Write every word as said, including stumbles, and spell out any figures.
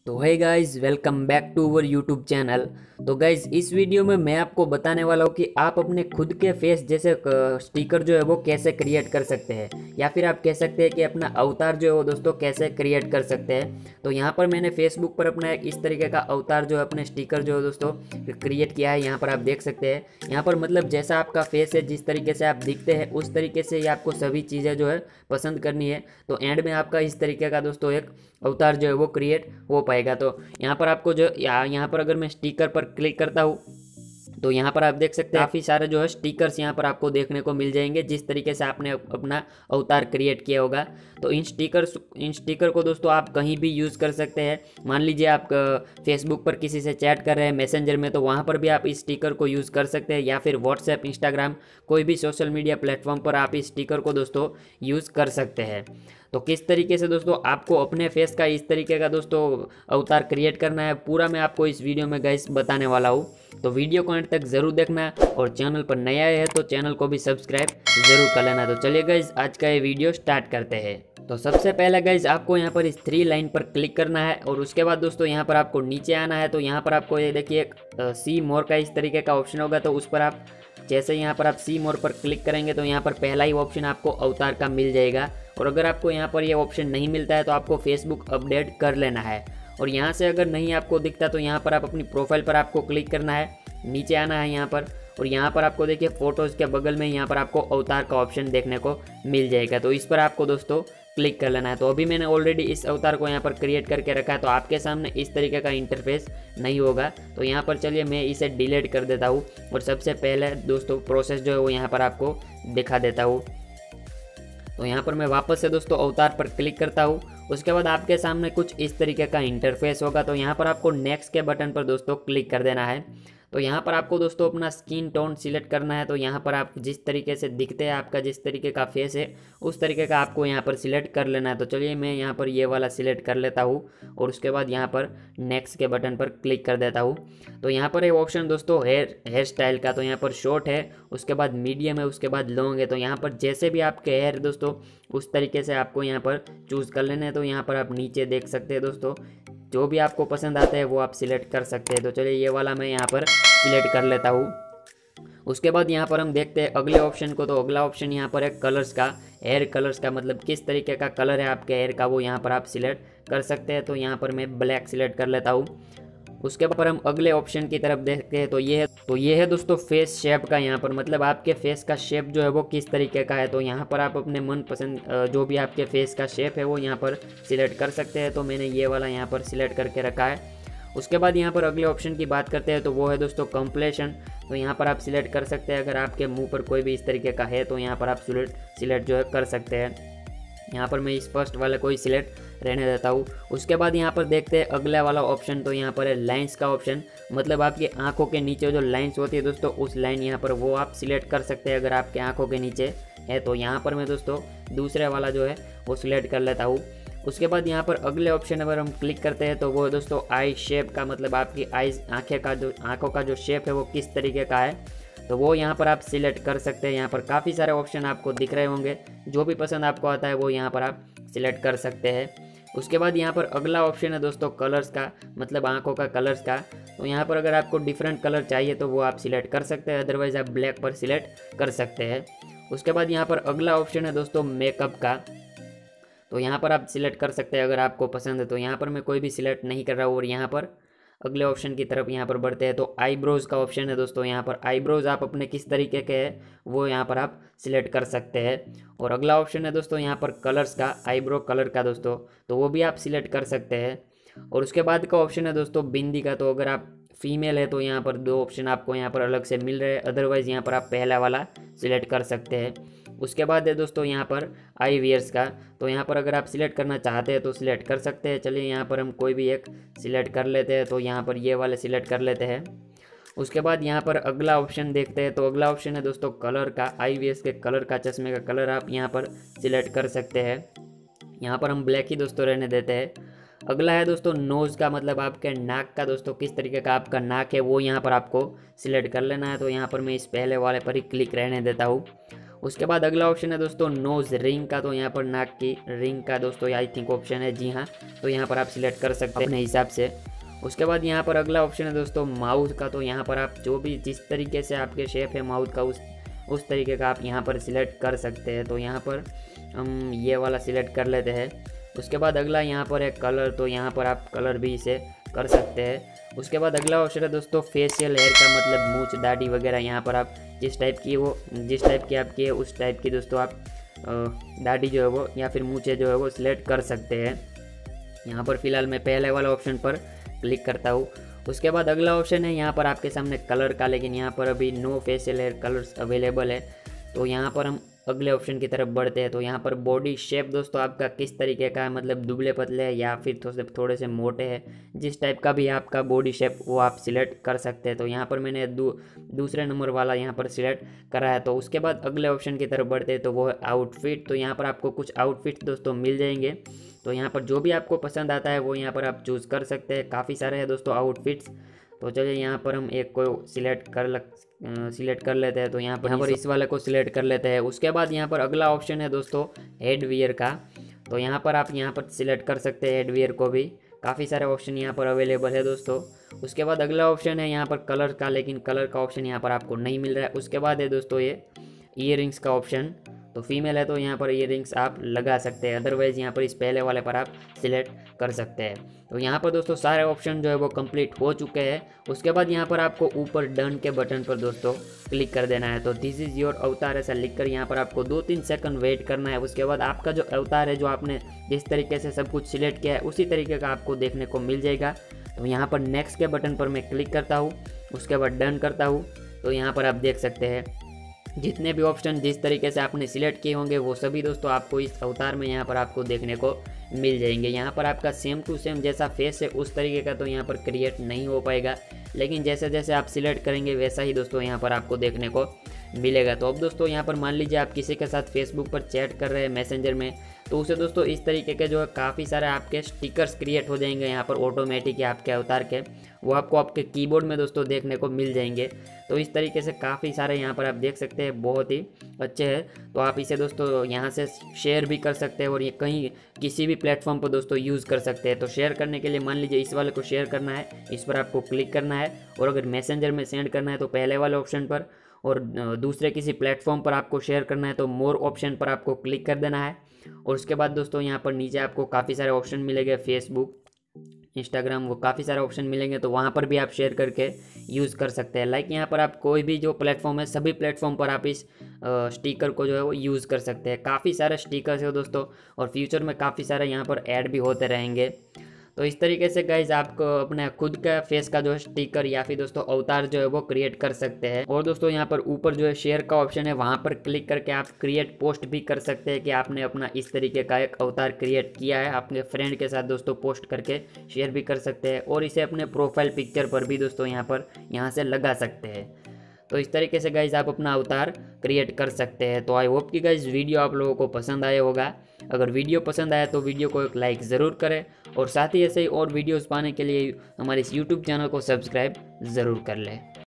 तो है guys, welcome back to our YouTube channel. तो गाइज, इस वीडियो में मैं आपको बताने वाला हूँ कि आप अपने खुद के फेस जैसे स्टिकर जो है वो कैसे क्रिएट कर सकते हैं, या फिर आप कह सकते हैं कि अपना अवतार जो है वो दोस्तों कैसे क्रिएट कर सकते हैं। तो यहाँ पर मैंने फेसबुक पर अपना एक इस तरीके का अवतार जो है अपने स्टिकर जो है दोस्तों क्रिएट किया है। यहाँ पर आप देख सकते हैं, यहाँ पर मतलब जैसा आपका फेस है, जिस तरीके से आप दिखते हैं उस तरीके से ही आपको सभी चीज़ें जो है पसंद करनी है। तो एंड में आपका इस तरीके का दोस्तों एक अवतार जो है वो क्रिएट हो पाएगा। तो यहाँ पर आपको जो यहाँ यहाँ पर अगर मैं स्टिकर पर क्लिक करता हूँ तो यहाँ पर आप देख सकते हैं काफ़ी सारे जो है स्टिकर्स यहाँ पर आपको देखने को मिल जाएंगे, जिस तरीके से आपने अपना अवतार क्रिएट किया होगा। तो इन स्टिकर्स इन स्टिकर को दोस्तों आप कहीं भी यूज़ कर सकते हैं। मान लीजिए आप फेसबुक पर किसी से चैट कर रहे हैं मैसेंजर में, तो वहाँ पर भी आप इस स्टिकर को यूज़ कर सकते हैं, या फिर व्हाट्सएप, इंस्टाग्राम, कोई भी सोशल मीडिया प्लेटफॉर्म पर आप इस स्टिकर को दोस्तों यूज़ कर सकते हैं। तो किस तरीके से दोस्तों आपको अपने फेस का इस तरीके का दोस्तों अवतार क्रिएट करना है, पूरा मैं आपको इस वीडियो में गाइस बताने वाला हूँ। तो वीडियो को अंत तक ज़रूर देखना, और चैनल पर नया है तो चैनल को भी सब्सक्राइब ज़रूर कर लेना। तो चलिए गाइस, आज का ये वीडियो स्टार्ट करते हैं। तो सबसे पहले गाइस आपको यहाँ पर इस थ्री लाइन पर क्लिक करना है, और उसके बाद दोस्तों यहाँ पर आपको नीचे आना है। तो यहाँ पर आपको ये देखिए एक सी मोर का इस तरीके का ऑप्शन होगा, तो उस पर आप जैसे यहाँ पर आप सी मोर पर क्लिक करेंगे तो यहाँ पर पहला ही ऑप्शन आपको अवतार का मिल जाएगा। और अगर आपको यहाँ पर ये यह ऑप्शन नहीं मिलता है तो आपको फेसबुक अपडेट कर लेना है। और यहाँ से अगर नहीं आपको दिखता तो यहाँ पर आप अपनी प्रोफाइल पर आपको क्लिक करना है, नीचे आना है यहाँ पर, और यहाँ पर आपको देखिए फ़ोटोज़ के बगल में यहाँ पर आपको अवतार का ऑप्शन देखने को मिल जाएगा। तो इस पर आपको दोस्तों क्लिक कर लेना है। तो अभी मैंने ऑलरेडी इस अवतार को यहाँ पर क्रिएट करके रखा है, तो आपके सामने इस तरीके का इंटरफेस नहीं होगा। तो यहाँ पर चलिए मैं इसे डिलीट कर देता हूँ, और सबसे पहले दोस्तों प्रोसेस जो है वो यहाँ पर आपको दिखा देता हूँ। तो यहाँ पर मैं वापस से दोस्तों अवतार पर क्लिक करता हूँ। उसके बाद आपके सामने कुछ इस तरीके का इंटरफेस होगा। तो यहाँ पर आपको नेक्स्ट के बटन पर दोस्तों क्लिक कर देना है। तो यहाँ पर आपको दोस्तों अपना स्किन टोन सिलेक्ट करना है। तो यहाँ पर आप जिस तरीके से दिखते हैं, आपका जिस तरीके का फेस है उस तरीके का आपको यहाँ पर सिलेक्ट कर लेना है। तो चलिए मैं यहाँ पर ये वाला सिलेक्ट कर लेता हूँ, और उसके बाद यहाँ पर नेक्स्ट के बटन पर क्लिक कर देता हूँ। तो यहाँ पर ये ऑप्शन दोस्तों हेयर हेयर स्टाइल का, तो यहाँ पर शॉर्ट है, उसके बाद मीडियम है, उसके बाद लॉन्ग है। तो यहाँ पर जैसे भी आपके हेयर दोस्तों उस तरीके से आपको यहाँ पर चूज़ कर लेना है। तो यहाँ पर आप नीचे देख सकते हैं दोस्तों, जो भी आपको पसंद आता है वो आप सिलेक्ट कर सकते हैं। तो चलिए ये वाला मैं यहाँ पर सिलेक्ट कर लेता हूँ। उसके बाद यहाँ पर हम देखते हैं अगले ऑप्शन को। तो अगला ऑप्शन यहाँ पर है कलर्स का, हेयर कलर्स का, मतलब किस तरीके का कलर है आपके हेयर का वो यहाँ पर आप सिलेक्ट कर सकते हैं। तो यहाँ पर मैं ब्लैक सिलेक्ट कर लेता हूँ। उसके बाद हम अगले ऑप्शन की तरफ देखते हैं। तो ये है तो ये है दोस्तों फेस शेप का, यहाँ पर मतलब आपके फेस का शेप जो है वो किस तरीके का है। तो यहाँ पर आप अपने मनपसंद जो भी आपके फेस का शेप है वो यहाँ पर सिलेक्ट कर सकते हैं। तो मैंने ये वाला यहाँ पर सिलेक्ट करके रखा है। उसके बाद यहाँ पर अगले ऑप्शन की बात करते हैं, तो वो है दोस्तों कंप्लेशन। तो यहाँ पर आप सिलेक्ट कर सकते हैं, अगर आपके मुंह पर कोई भी इस तरीके का है तो यहाँ पर आप सिलेक्ट सिलेक्ट जो है कर सकते हैं। यहाँ पर मैं इस फर्स्ट वाले को ही सिलेक्ट रहने देता हूँ। उसके बाद यहाँ पर देखते हैं अगला वाला ऑप्शन। तो यहाँ पर है लाइंस का ऑप्शन, मतलब आपकी आंखों के नीचे जो लाइंस होती है दोस्तों उस लाइन यहाँ पर वो आप सिलेक्ट कर सकते हैं, अगर आपके आंखों के नीचे है। तो यहाँ पर मैं दोस्तों दूसरे वाला जो है वो सिलेक्ट कर लेता हूँ। उसके बाद यहाँ पर अगले ऑप्शन अगर हम क्लिक करते हैं तो वो दोस्तों आई शेप का, मतलब आपकी आईज आँखें का जो आँखों का जो शेप है वो किस तरीके का है, तो वो यहाँ पर आप सिलेक्ट कर सकते हैं। यहाँ पर काफ़ी सारे ऑप्शन आपको दिख रहे होंगे, जो भी पसंद आपको आता है वो यहाँ पर आप सिलेक्ट कर सकते हैं। उसके बाद यहाँ पर अगला ऑप्शन है दोस्तों कलर्स का, मतलब आंखों का कलर्स का। तो यहाँ पर अगर आपको डिफरेंट कलर चाहिए तो वो आप सिलेक्ट कर सकते हैं, अदरवाइज़ आप ब्लैक पर सिलेक्ट कर सकते हैं। उसके बाद यहाँ पर अगला ऑप्शन है दोस्तों मेकअप का। तो यहाँ पर आप सिलेक्ट कर सकते हैं अगर आपको पसंद है। तो यहाँ पर मैं कोई भी सिलेक्ट नहीं कर रहा हूँ। और यहाँ पर अगले ऑप्शन की तरफ यहाँ पर बढ़ते हैं। तो आईब्रोज़ का ऑप्शन है दोस्तों, यहाँ पर आईब्रोज़ आप अपने किस तरीके के हैं वो यहाँ पर आप सिलेक्ट कर सकते हैं। और अगला ऑप्शन है दोस्तों यहाँ पर कलर्स का, आईब्रो कलर का दोस्तों, तो वो भी आप सिलेक्ट कर सकते हैं। और उसके बाद का ऑप्शन है दोस्तों बिंदी का। तो अगर आप फीमेल है तो यहाँ पर दो ऑप्शन आपको यहाँ पर अलग से मिल रहे हैं, अदरवाइज़ यहाँ पर आप पहला वाला सिलेक्ट कर सकते हैं। उसके बाद है दोस्तों यहाँ पर आई वियर्स का। तो यहाँ पर अगर आप सिलेक्ट करना चाहते हैं तो सिलेक्ट कर सकते हैं। चलिए यहाँ पर हम कोई भी एक सिलेक्ट कर लेते हैं। तो यहाँ पर ये वाले सिलेक्ट कर लेते हैं। उसके बाद यहाँ पर अगला ऑप्शन देखते हैं। तो अगला ऑप्शन है दोस्तों कलर का, आई वियर्स के कलर का, चश्मे का कलर आप यहाँ पर सिलेक्ट कर सकते हैं। यहाँ पर हम ब्लैक ही दोस्तों रहने देते हैं। अगला है दोस्तों नोज़ का, मतलब आपके नाक का दोस्तों किस तरीके का आपका नाक है वो यहाँ पर आपको सिलेक्ट कर लेना है। तो यहाँ पर मैं इस पहले वाले पर ही क्लिक रहने देता हूँ। उसके बाद अगला ऑप्शन है दोस्तों नोज रिंग का, तो यहाँ पर नाक की रिंग का दोस्तों आई थिंक ऑप्शन है, जी हाँ, तो यहाँ पर आप सिलेक्ट कर सकते हैं अपने हिसाब से। उसके बाद यहाँ पर अगला ऑप्शन है दोस्तों माउथ का, तो यहाँ पर आप जो भी जिस तरीके से आपके शेप है माउथ का उस उस तरीके का आप यहाँ पर सिलेक्ट कर सकते हैं। तो यहाँ पर हम ये वाला सिलेक्ट कर लेते हैं। उसके बाद अगला यहाँ पर है कलर, तो यहाँ पर आप कलर भी इसे कर सकते हैं। उसके बाद अगला ऑप्शन है दोस्तों फेशियल हेयर का, मतलब मूंछ दाढ़ी वगैरह, यहाँ पर आप जिस टाइप की वो जिस टाइप की आपकी है उस टाइप की दोस्तों आप दाढ़ी जो है वो या फिर मूंछें जो है वो सिलेक्ट कर सकते हैं। यहाँ पर फिलहाल मैं पहले वाला ऑप्शन पर क्लिक करता हूँ। उसके बाद अगला ऑप्शन है यहाँ पर आपके सामने कलर का, लेकिन यहाँ पर अभी no facial hair colours available है। तो यहाँ पर हम अगले ऑप्शन की तरफ बढ़ते हैं। तो यहाँ पर बॉडी शेप दोस्तों आपका किस तरीके का है, मतलब दुबले पतले है या फिर थोड़े थोड़े से मोटे हैं, जिस टाइप का भी आपका बॉडी शेप वो आप सिलेक्ट कर सकते हैं। तो यहाँ पर मैंने दू, दूसरे नंबर वाला यहाँ पर सिलेक्ट करा है। तो उसके बाद अगले ऑप्शन की तरफ बढ़ते हैं, तो वो है आउटफिट। तो यहाँ पर आपको कुछ आउटफिट दोस्तों मिल जाएंगे। तो यहाँ पर जो भी आपको पसंद आता है वो यहाँ पर आप चूज़ कर सकते हैं। काफ़ी सारे हैं दोस्तों आउटफिट्स। तो चलिए यहाँ पर हम एक को सिलेक्ट कर लग सिलेक्ट कर लेते हैं। तो यहाँ पर यहाँ पर इस वाले को सिलेक्ट कर लेते हैं। उसके बाद यहाँ पर अगला ऑप्शन है दोस्तों हेडवियर का। तो यहाँ पर आप यहाँ पर सिलेक्ट कर सकते हैं हेडवियर को भी। काफ़ी सारे ऑप्शन यहाँ पर अवेलेबल है दोस्तों। उसके बाद अगला ऑप्शन है यहाँ पर कलर का, लेकिन कलर का ऑप्शन यहाँ पर आपको नहीं मिल रहा है। उसके बाद है दोस्तों ये ईयरिंग्स का ऑप्शन। तो फीमेल है तो यहाँ पर ईयरिंग्स आप लगा सकते हैं, अदरवाइज़ यहाँ पर इस पहले वाले पर आप सिलेक्ट कर सकते हैं। तो यहाँ पर दोस्तों सारे ऑप्शन जो है वो कंप्लीट हो चुके हैं। उसके बाद यहाँ पर आपको ऊपर डन के बटन पर दोस्तों क्लिक कर देना है। तो दिस इज़ योर अवतार ऐसा लिखकर यहाँ पर आपको दो तीन सेकंड वेट करना है। उसके बाद आपका जो अवतार है, जो आपने जिस तरीके से सब कुछ सिलेक्ट किया है उसी तरीके का आपको देखने को मिल जाएगा। तो यहाँ पर नेक्स्ट के बटन पर मैं क्लिक करता हूँ, उसके बाद डन करता हूँ। तो यहाँ पर आप देख सकते हैं जितने भी ऑप्शन जिस तरीके से आपने सिलेक्ट किए होंगे वो सभी दोस्तों आपको इस अवतार में यहाँ पर आपको देखने को मिल जाएंगे। यहाँ पर आपका सेम टू सेम जैसा फेस है उस तरीके का तो यहाँ पर क्रिएट नहीं हो पाएगा, लेकिन जैसे जैसे आप सिलेक्ट करेंगे वैसा ही दोस्तों यहाँ पर आपको देखने को मिलेगा। तो अब दोस्तों यहाँ पर मान लीजिए आप किसी के साथ फेसबुक पर चैट कर रहे हैं मैसेंजर में, तो उसे दोस्तों इस तरीके के जो है काफ़ी सारे आपके स्टिकर्स क्रिएट हो जाएंगे यहाँ पर ऑटोमेटिक आपके अवतार के, वो आपको आपके कीबोर्ड में दोस्तों देखने को मिल जाएंगे। तो इस तरीके से काफ़ी सारे यहाँ पर आप देख सकते हैं, बहुत ही अच्छे हैं। तो आप इसे दोस्तों यहाँ से शेयर भी कर सकते हैं और ये कहीं किसी भी प्लेटफॉर्म पर दोस्तों यूज़ कर सकते हैं। तो शेयर करने के लिए मान लीजिए इस वाले को शेयर करना है, इस पर आपको क्लिक करना है, और अगर मैसेंजर में सेंड करना है तो पहले वाले ऑप्शन पर, और दूसरे किसी प्लेटफॉर्म पर आपको शेयर करना है तो मोर ऑप्शन पर आपको क्लिक कर देना है। और उसके बाद दोस्तों यहाँ पर नीचे आपको काफ़ी सारे ऑप्शन मिलेंगे, फेसबुक, इंस्टाग्राम, वो काफ़ी सारे ऑप्शन मिलेंगे, तो वहाँ पर भी आप शेयर करके यूज़ कर सकते हैं। लाइक यहाँ पर आप कोई भी जो प्लेटफॉर्म है सभी प्लेटफॉर्म पर आप इस स्टिकर को जो है वो यूज़ कर सकते हैं। काफ़ी सारे स्टिकर्स है दोस्तों, और फ्यूचर में काफ़ी सारे यहाँ पर ऐड भी होते रहेंगे। तो इस तरीके से गाइज आपको अपने खुद का फेस का जो है स्टिकर या फिर दोस्तों अवतार जो है वो क्रिएट कर सकते हैं। और दोस्तों यहाँ पर ऊपर जो है शेयर का ऑप्शन है, वहाँ पर क्लिक करके आप क्रिएट पोस्ट भी कर सकते हैं कि आपने अपना इस तरीके का एक अवतार क्रिएट किया है। अपने फ्रेंड के साथ दोस्तों पोस्ट करके शेयर भी कर सकते हैं, और इसे अपने प्रोफाइल पिक्चर पर भी दोस्तों यहाँ पर यहाँ से लगा सकते हैं। तो इस तरीके से गाइज आप अपना अवतार क्रिएट कर सकते हैं। तो आई होप कि गाइज वीडियो आप लोगों को पसंद आया होगा। अगर वीडियो पसंद आया तो वीडियो को एक लाइक ज़रूर करें, और साथ ही ऐसे ही और वीडियोस पाने के लिए हमारे इस यूट्यूब चैनल को सब्सक्राइब ज़रूर कर लें।